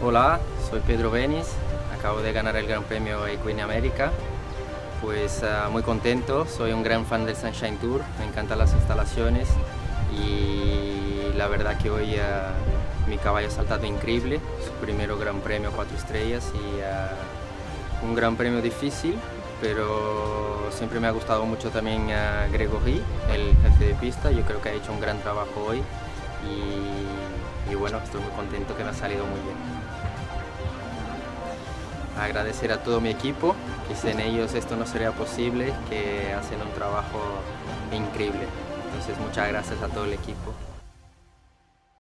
Hola, soy Pedro Benis, acabo de ganar el Gran Premio Equine América. Pues muy contento, soy un gran fan del Sunshine Tour, me encantan las instalaciones y la verdad que hoy mi caballo ha saltado increíble, su primero Gran Premio 4 estrellas y un Gran Premio difícil, pero siempre me ha gustado mucho también Gregory, el jefe de pista. Yo creo que ha hecho un gran trabajo hoy y bueno, estoy muy contento, que me ha salido muy bien. Agradecer a todo mi equipo, que sin ellos esto no sería posible, que hacen un trabajo increíble. Entonces muchas gracias a todo el equipo.